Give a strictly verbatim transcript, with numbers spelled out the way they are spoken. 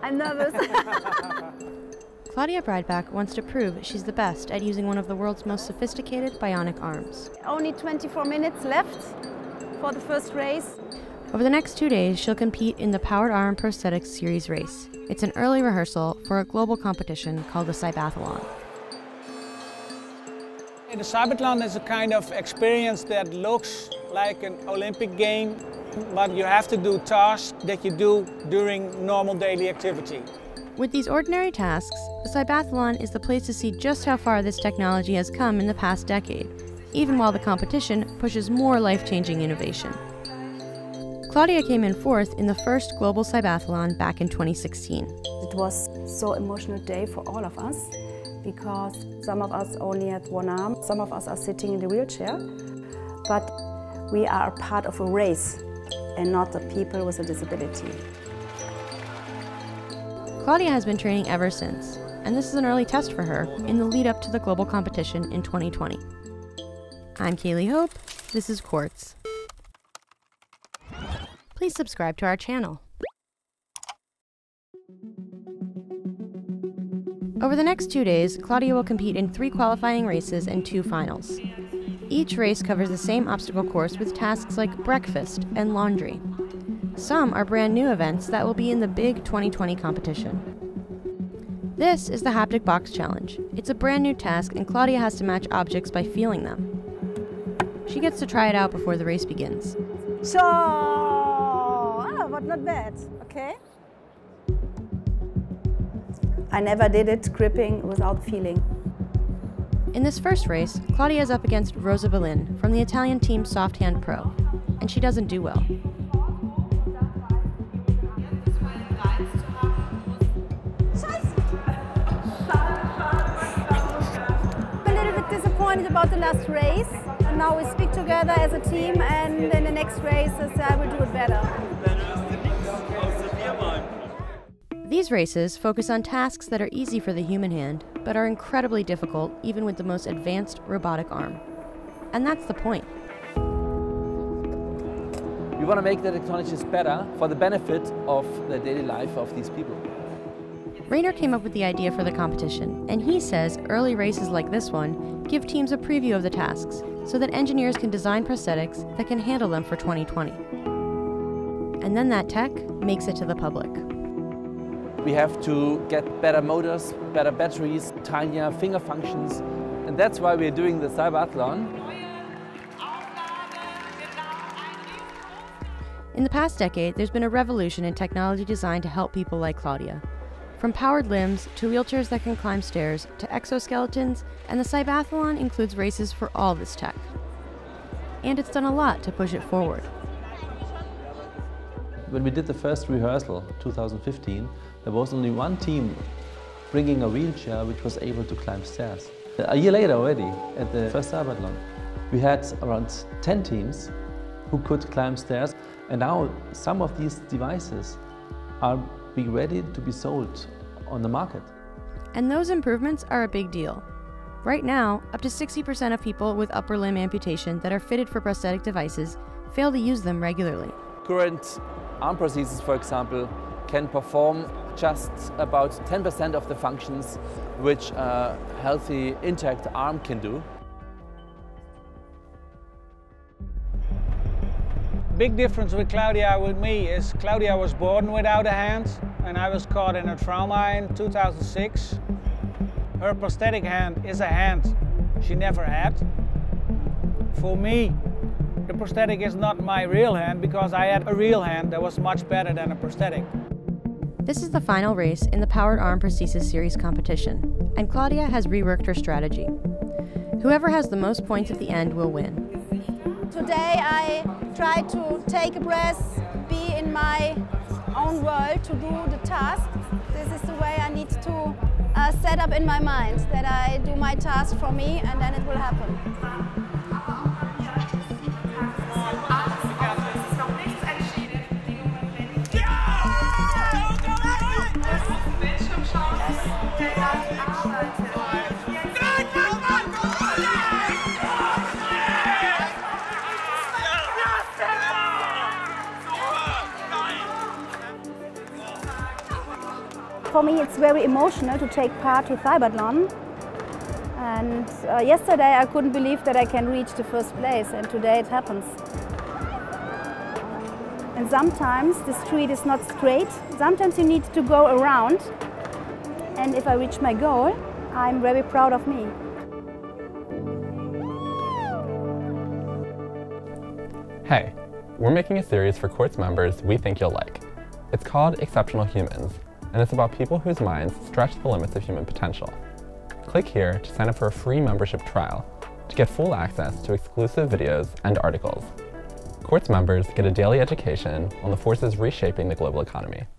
I'm nervous. Claudia Breidbach wants to prove she's the best at using one of the world's most sophisticated bionic arms. Only twenty-four minutes left for the first race. Over the next two days, she'll compete in the Powered Arm Prosthetics Series race. It's an early rehearsal for a global competition called the Cybathlon. The Cybathlon is a kind of experience that looks like an Olympic game, but you have to do tasks that you do during normal daily activity. With these ordinary tasks, the Cybathlon is the place to see just how far this technology has come in the past decade, even while the competition pushes more life-changing innovation. Claudia came in fourth in the first global Cybathlon back in twenty sixteen. It was so emotional day for all of us, because some of us only had one arm, some of us are sitting in the wheelchair, but we are a part of a race and not the people with a disability. Claudia has been training ever since, and this is an early test for her in the lead up to the global competition in twenty twenty. I'm Kaylee Hope, this is Quartz. Please subscribe to our channel. Over the next two days, Claudia will compete in three qualifying races and two finals. Each race covers the same obstacle course with tasks like breakfast and laundry. Some are brand new events that will be in the big twenty twenty competition. This is the Haptic Box Challenge. It's a brand new task and Claudia has to match objects by feeling them. She gets to try it out before the race begins. So, oh, but not bad, okay? I never did it gripping without feeling. In this first race, Claudia is up against Rosa Berlin from the Italian team Soft Hand Pro, and she doesn't do well. I'm a little bit disappointed about the last race, and now we speak together as a team, and in the next races I will do it better. These races focus on tasks that are easy for the human hand, but are incredibly difficult even with the most advanced robotic arm. And that's the point. We want to make the technologies better for the benefit of the daily life of these people. Rainer came up with the idea for the competition, and he says early races like this one give teams a preview of the tasks so that engineers can design prosthetics that can handle them for twenty twenty. And then that tech makes it to the public. We have to get better motors, better batteries, tinier finger functions, and that's why we're doing the Cybathlon. In the past decade, there's been a revolution in technology designed to help people like Claudia. From powered limbs to wheelchairs that can climb stairs to exoskeletons, and the Cybathlon includes races for all this tech. And it's done a lot to push it forward. When we did the first rehearsal, two thousand fifteen, there was only one team bringing a wheelchair which was able to climb stairs. A year later already, at the first Cybathlon, we had around ten teams who could climb stairs, and now some of these devices are being ready to be sold on the market. And those improvements are a big deal. Right now, up to sixty percent of people with upper limb amputation that are fitted for prosthetic devices fail to use them regularly. Current arm prostheses, for example, can perform just about ten percent of the functions which a healthy, intact arm can do. Big difference with Claudia with me is Claudia was born without a hand, and I was caught in a trauma in two thousand six. Her prosthetic hand is a hand she never had. For me, the prosthetic is not my real hand because I had a real hand that was much better than a prosthetic. This is the final race in the Powered Arm Prosthesis Series competition, and Claudia has reworked her strategy. Whoever has the most points at the end will win. Today I try to take a breath, be in my own world to do the task. This is the way I need to uh, set up in my mind, that I do my task for me and then it will happen. For me, it's very emotional to take part to Cybathlon. And uh, yesterday I couldn't believe that I can reach the first place, and today it happens. And sometimes the street is not straight. Sometimes you need to go around. And if I reach my goal, I'm very proud of me. Hey, we're making a series for Quartz members we think you'll like. It's called Exceptional Humans, and it's about people whose minds stretch the limits of human potential. Click here to sign up for a free membership trial to get full access to exclusive videos and articles. Quartz members get a daily education on the forces reshaping the global economy.